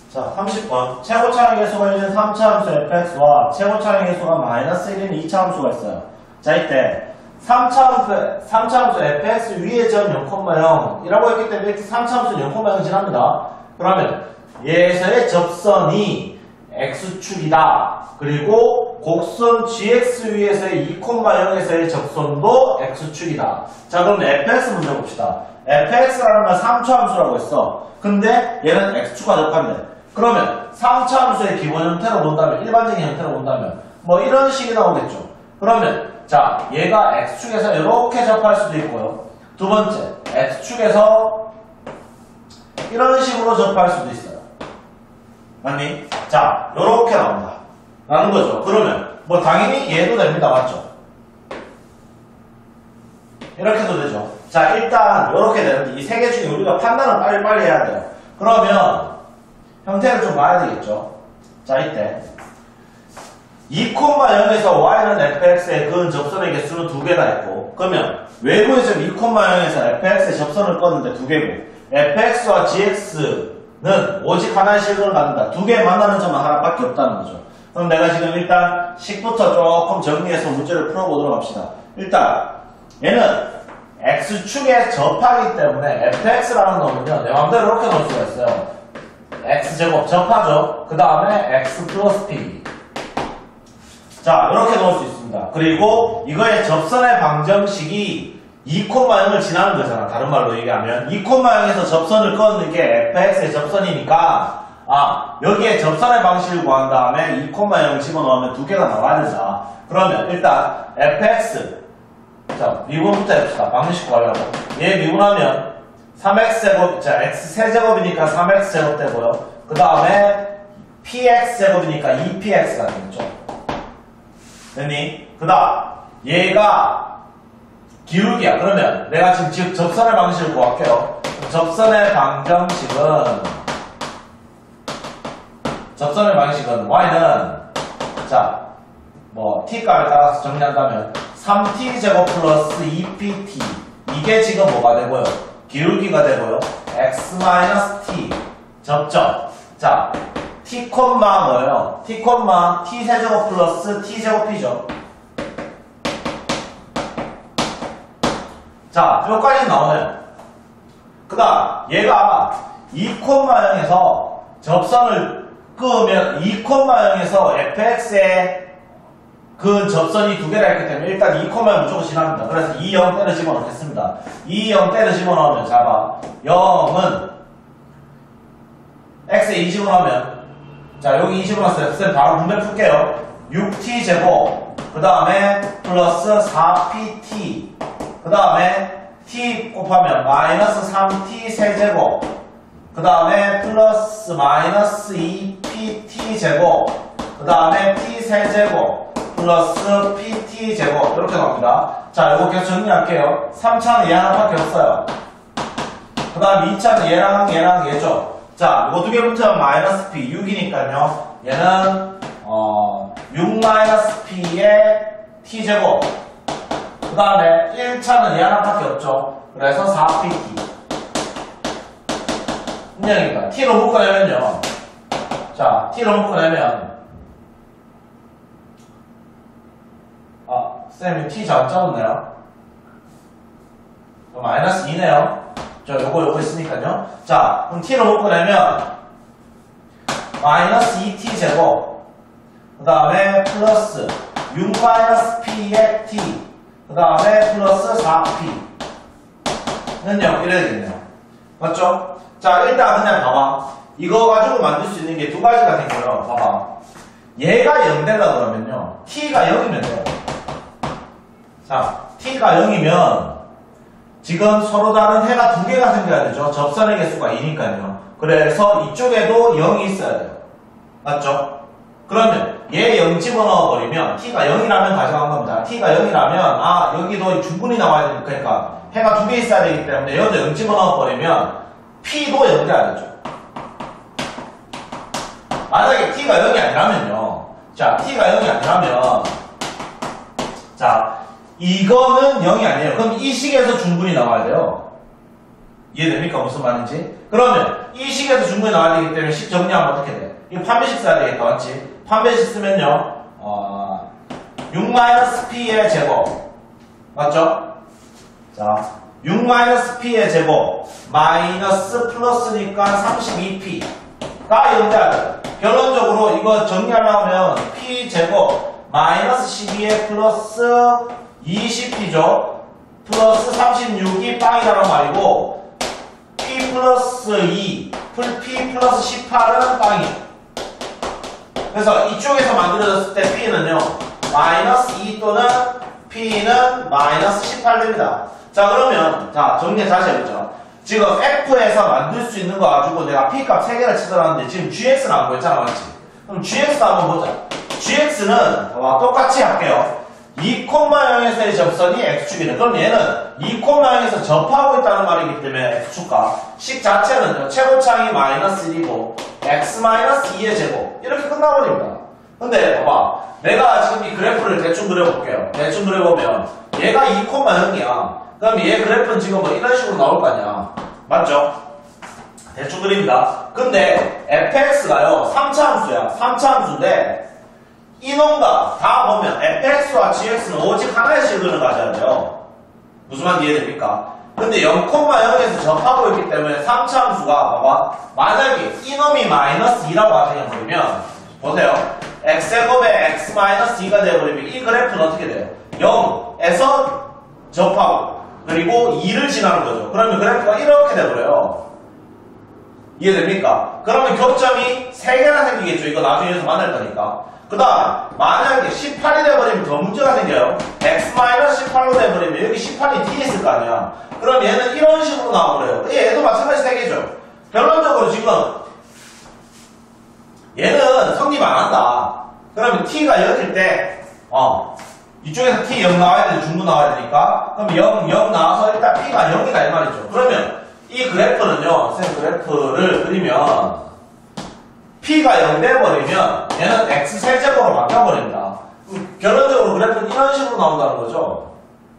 자, 30번. 최고차항의 개수가 있는 3차 함수 fx와 최고차항의 개수가 마이너스 1인 2차 함수가 있어요. 자, 이때 3차 함수 fx 위에 점 0,0 이라고 했기 때문에 이렇게 3차 함수는 0,0 지납니다. 그러면 얘에서의 접선이 x축이다. 그리고 곡선 gx 위에서의 2,0에서의 접선도 x축이다. 자, 그럼 fx 문제 봅시다. fx라는 건 3차 함수라고 했어. 근데 얘는 x축과 접한대. 그러면 3차 함수의 기본 형태로 본다면, 일반적인 형태로 본다면 뭐 이런 식이 나오겠죠. 그러면 자, 얘가 x축에서 이렇게 접할 수도 있고요. 두 번째, x축에서 이런 식으로 접할 수도 있어요. 맞니? 자, 이렇게 나온다 라는 거죠. 그러면 뭐 당연히 얘도 됩니다. 맞죠? 이렇게 해도 되죠. 자, 일단 이렇게 되는데 이 세 개 중에 우리가 판단을 빨리빨리 해야 돼요. 그러면 형태를 좀 봐야 되겠죠. 자, 이때 2,0에서 y는 fx의 그은 접선의 개수는 2개가 있고, 그러면 외부의 점 2,0에서 fx의 접선을 껐는데 2개고, fx와 gx는 오직 하나의 실근을 갖는다. 2개 만나는 점은 하나밖에 없다는 거죠. 그럼 내가 지금 일단 식부터 조금 정리해서 문제를 풀어보도록 합시다. 일단 얘는 x축에 접하기 때문에 fx라는 놈은요, 내 마음대로 이렇게 넣을 수가 있어요. x제곱 접하죠. 그 다음에 x 플러스 p. 자, 이렇게 넣을 수 있습니다. 그리고 이거의 접선의 방정식이 2,0을 지나는 거잖아. 다른 말로 얘기하면 2,0에서 접선을 끊는 게 fx의 접선이니까, 여기에 접선의 방식을 구한 다음에 2,0을 집어넣으면 2개가 나와야 된다. 그러면 일단 fx, 자, 미분부터 해봅시다. 방정식 구하려고. 얘 미분하면 3x제곱, 자, x3제곱이니까 3x제곱 되고요. 그 다음에 px제곱이니까 2px가 되겠죠. 됐니? 그 다음 얘가 기울기야. 그러면 내가 지금 접선의 방식을 구할게요. 접선의 방정식은 y는, 자, 뭐 t값에 따라서 정리한다면 3t제곱 플러스 2pt, 이게 지금 뭐가 되고요? 기울기가 되고요. x-t 접점. 자, t, 뭐예요? t, t세제곱 플러스 t제곱이죠. 자, 여기까지 나오네요. 그 다음 얘가 2,0에서 접선을 끄면 2,0에서 fx의 그 접선이 2개라 했기 때문에 일단 2,0를 무조건 지납니다. 그래서 2, 0 때려 집어넣겠습니다. 2, 0 때려 집어넣으면, 자 봐, 0은 x에 2 집어넣으면, 자, 여기 2 집어넣었어요. 쌤 바로 문제 풀게요. 6t제곱, 그 다음에 플러스 4pt, 그 다음에 t 곱하면 마이너스 3t 세제곱, 그 다음에 플러스 마이너스 2pt 제곱, 그 다음에 t 세제곱 플러스 pt제곱, 이렇게 나옵니다. 자, 이거 계속 정리할게요. 3차는 얘 하나밖에 없어요. 그 다음 2차는 얘랑 얘죠. 자, 이거 두 개 붙으면 마이너스 p, 6이니까요. 얘는 6 마이너스 p의 t제곱. 그 다음에 1차는 얘 하나밖에 없죠. 그래서 4pt. 인정입니다. t로 묶어내면요. 자, t로 묶어내면, 쌤이 t 잘못 잡았네요. 마이너스 2네요. 저 요거 있으니까요. 자, 그럼 t로 묶어내면 마이너스 2t제곱, 그 다음에 플러스 6 마이너스 p의 t, 그 다음에 플러스 4p 는요, 이래야 되겠네요. 맞죠? 자, 일단 그냥 봐봐. 이거 가지고 만들 수 있는 게 두 가지가 생겨요. 봐봐. 얘가 0 되려고 그러면요, t가 0이면 돼요. 자, t가 0이면 지금 서로 다른 해가 2개가 생겨야 되죠. 접선의 개수가 2니까요. 그래서 이쪽에도 0이 있어야 돼요. 맞죠? 그러면 얘 0 집어넣어버리면 t가 0이라면 가져간 겁니다. t가 0이라면 여기도 충분히 나와야 되니까, 그러니까 해가 2개 있어야 되기 때문에 여기도 0 집어넣어버리면 p도 0 돼야 되죠. 만약에 t가 0이 아니라면요. 자, t가 0이 아니라면, 자, 이거는 0이 아니에요. 그럼 이 식에서 충분히 나와야 돼요. 이해됩니까? 무슨 말인지? 그러면 이 식에서 중근이 나와야 되기 때문에 식 정리하면 어떻게 돼? 이거 판매식 써야 되겠다, 맞지? 판매식 쓰면요, 6-p의 제곱. 맞죠? 자, 6-p의 제곱. 마이너스 플러스니까 32p가 연대야 돼. 결론적으로 이거 정리하려면 p 제곱 마이너스 12에 플러스 20p죠. 플러스 36이 빵이라는 말이고 p 플러스 2, p 플러스 18은 빵이죠. 그래서 이쪽에서 만들어졌을 때 p는요 마이너스 2 또는 p는 마이너스 18 됩니다. 자 그러면 자 정리 다시 해보죠. 지금 f에서 만들 수 있는 거 가지고 내가 p값 3개를 찾아놨는데 지금 gx는 안 보였잖아, 맞지? 그럼 gx도 한번 보자. gx는 똑같이 할게요. 2,0에서의 접선이 x축이네. 그럼 얘는 2,0에서 접하고 있다는 말이기 때문에 x축과 식 자체는 최고차항이 마이너스 1이고 x 마이너스 2의 제곱 이렇게 끝나버립니다. 근데 봐봐, 내가 지금 이 그래프를 대충 그려볼게요. 대충 그려보면 얘가 2,0이야. 그럼 얘 그래프는 지금 뭐 이런 식으로 나올 거 아니야. 맞죠? 대충 그립니다. 근데 fx가요 3차 함수야. 3차 함수인데 이놈과 다 보면 fx와 gx는 오직 하나의 실근을 가져야 돼요. 무슨 말인지 이해됩니까? 근데 0,0에서 접하고 있기 때문에 3차 함수가 봐봐, 만약에 이놈이 마이너스 2라고 가정해버리면 보세요. x제곱에 x 마이너스 2가 되어버리면 이 그래프는 어떻게 돼요? 0에서 접하고 그리고 2를 지나는 거죠. 그러면 그래프가 이렇게 돼버려요. 이해됩니까? 그러면 교점이 3개나 생기겠죠. 이거 나중에서 만날 거니까. 그 다음 만약에 18이 돼버리면 더 문제가 생겨요. x-18로 돼버리면 여기 18이 뒤에 있을 거 아니야. 그럼 얘는 이런 식으로 나와버려요. 얘도 마찬가지 3개죠. 결론적으로 지금 얘는 성립 안 한다. 그러면 t가 0일 때 이쪽에서 t 0 나와야 되는데 중구 나와야 되니까 그럼 0 나와서 일단 p가 0이다 이 말이죠. 그러면 이 그래프는요, 선생님 그래프를 그리면 p가 0 돼버리면 얘는 x 세제곱으로 바꿔버립니다. 결론적으로 그래프는 이런 식으로 나온다는 거죠.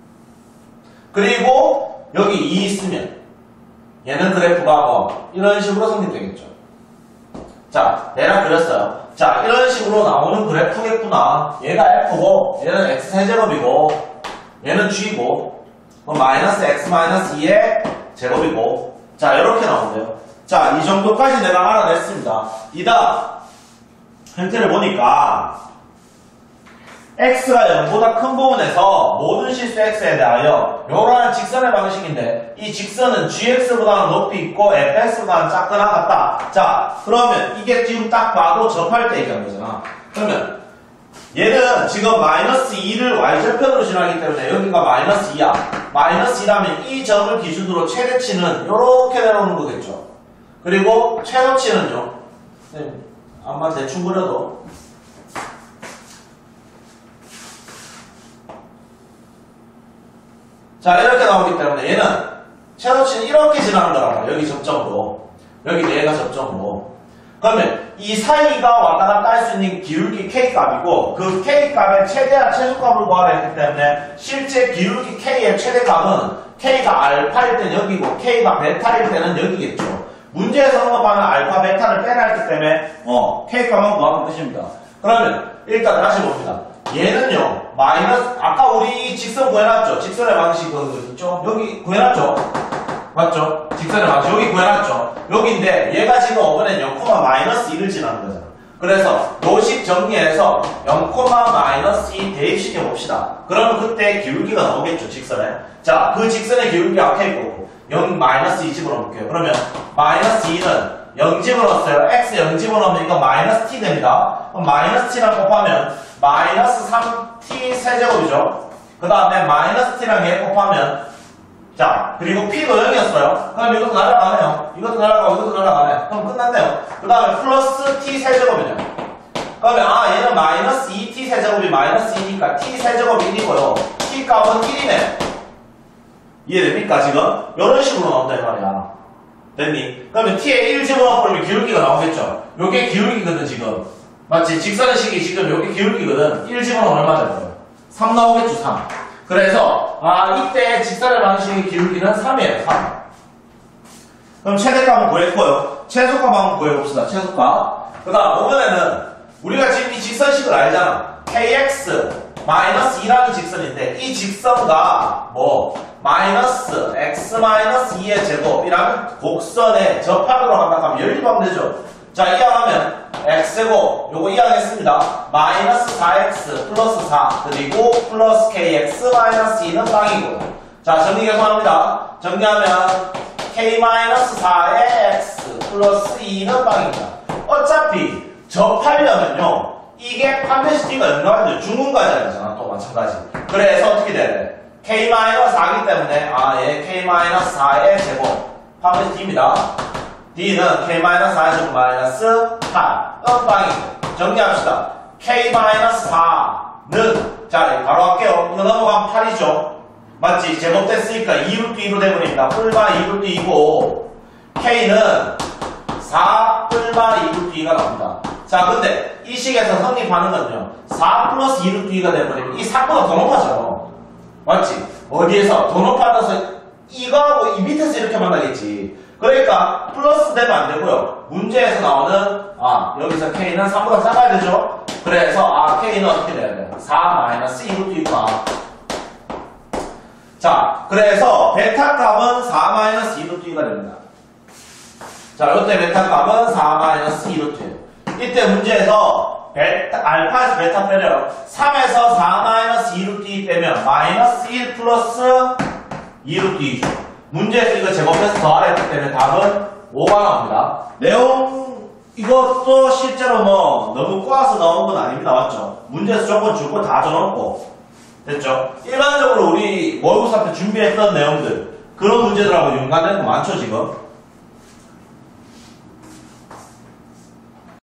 그리고 여기 2 있으면 얘는 그래프가 뭐 이런 식으로 성립되겠죠. 자, 대략 그렸어요. 자, 이런 식으로 나오는 그래프겠구나. 얘가 f고 얘는 x 세제곱이고 얘는 g고 마이너스 x 마이너스 2의 제곱이고 자, 이렇게 나오는데요. 자, 이 정도까지 내가 알아냈습니다. 이다 형태를 보니까 x가 0보다 큰 부분에서 모든 실수 x에 대하여 요러한 직선의 방식인데 이 직선은 gx보다는 높이 있고 fx보다는 작거나 같다. 자, 그러면 이게 지금 딱 봐도 접할 때 얘기한 거잖아. 그러면 얘는 지금 마이너스 2를 y절편으로 지나기 때문에 여기가 마이너스 2야. 마이너스 2라면 이 점을 기준으로 최대치는 이렇게 내려오는 거겠죠. 그리고 최소치는요. 아마 대충 그려도 자, 이렇게 나오기 때문에 얘는 최소치는 이렇게 지나는 거란 말이야. 여기 접점으로. 여기 얘가 접점으로. 그러면 이 사이가 왔다 갔다 할 수 있는 기울기 K값이고 그 K값의 최대와 최소값을 구하라 했기 때문에 실제 기울기 K의 최대값은 K가 알파일 때는 여기고 K가 베타일 때는 여기겠죠. 문제에서 언급하는 알파, 베타를 빼라 했기 때문에 K값만 구하는 뜻입니다. 그러면 일단 다시 봅니다. 얘는요 마이너스 아까 우리 이 직선 구해놨죠. 직선의 방식 있죠. 여기 구해놨죠. 맞죠? 직선의 방식 여기 구해놨죠. 여기인데 얘가 지금 이번엔 0, 마이너스 2를 지나는 거잖아. 그래서 요식 정리해서 0, 마이너스 2 대입시켜 봅시다. 그러면 그때 기울기가 나오겠죠. 직선에. 자, 그 직선의 기울기가 앞에 있고 0, 마이너스 2 집어넣을게요. 그러면 마이너스 2는 0 집어넣었어요. x 0 집어넣으면 이거 마이너스 t 됩니다. 그럼 마이너스 t랑 곱하면 마이너스 3t 세제곱이죠. 그 다음에 마이너스 t랑 얘 곱하면 자, 그리고 p도 0이었어요. 그럼 이것도 날아가네요. 이것도 날아가고 이것도 날아가네. 그럼 끝났네요. 그 다음에 플러스 t 세제곱이네요. 그러면 얘는 마이너스 2t 세제곱이 마이너스 2니까 t 세제곱이 1이고요. t 값은 1이네. 이해됩니까 지금? 이런 식으로 나온다 이 말이야. 됐니? 그러면 t에 1 집어넣어버리면 기울기가 나오겠죠. 요게 기울기거든 지금. 맞지? 직선의 식이 지금 요게 기울기거든. 1 집어넣으면 얼마 될까요? 3 나오겠죠 3. 그래서 이때 직선의 방식의 기울기는 3이에요 3. 그럼 최대값은 구했고요. 최소값 한번 구해봅시다. 최소값. 그 다음 이번에는 우리가 지금 이 직선식을 알잖아. kx 마이너스 2라는 직선인데 이 직선과 뭐 마이너스 x 마이너스 2의 제곱이라는 곡선에 접하도록 한다 하면 연립하면 되죠. 자, 이항하면 x제곱 요거 이항했습니다. 마이너스 4x 플러스 4 그리고 플러스 kx 마이너스 2는 빵이고요. 자, 정리 계속합니다. 정리하면 k 마이너스 4의 x 플러스 2는 빵입니다. 어차피 접하려면요 이게 반드시 t가 연관돼요. 중근과제잖아. 또 마찬가지. 그래서 어떻게 돼야 돼? k-4이기 때문에 얘 k-4의 제곱 반드시 d입니다. d는 k-4의 제곱 마이너스 8 빵이고. 정리합시다. k-4는 자 바로 할게요. 이거 넘어가면 8이죠. 맞지? 제곱됐으니까 2루트 2로 돼버립니다. 뿔마 2루트 2고 k는 4 뿔마 2루트 2가 나옵니다. 자, 근데 이 식에서 성립하는 건요 4 플러스 2루트 2가 되버리면 이 4보다 더 높아져요. 맞지? 어디에서? 더 높아져서 이거하고 이 밑에서 이렇게 만나겠지. 그러니까 플러스 되면 안 되고요. 문제에서 나오는 여기서 k는 3보다 작아야 되죠. 그래서 k는 어떻게 돼야 돼요? 4 마이너스 2루트 2가. 자, 그래서 베타 값은 4 마이너스 2루트 2가 됩니다. 자, 이때 베타 값은 4 마이너스 2루트 2. 이때 문제에서 알파에서 베타 빼려요. 3에서 4 마이너스 2루트 2 빼면 마이너스 1 플러스 2루트 2죠. 문제에서 이거 제곱해서 더하랬기 때문에 답은 5가 나옵니다. 내용 이것도 실제로 뭐 너무 꼬아서 나온 건 아닙니다. 맞죠? 문제에서 조건 줄 거 다 적어놓고 됐죠? 일반적으로 우리 모의고사 때 준비했던 내용들 그런 문제들하고 연관되는 거 많죠 지금?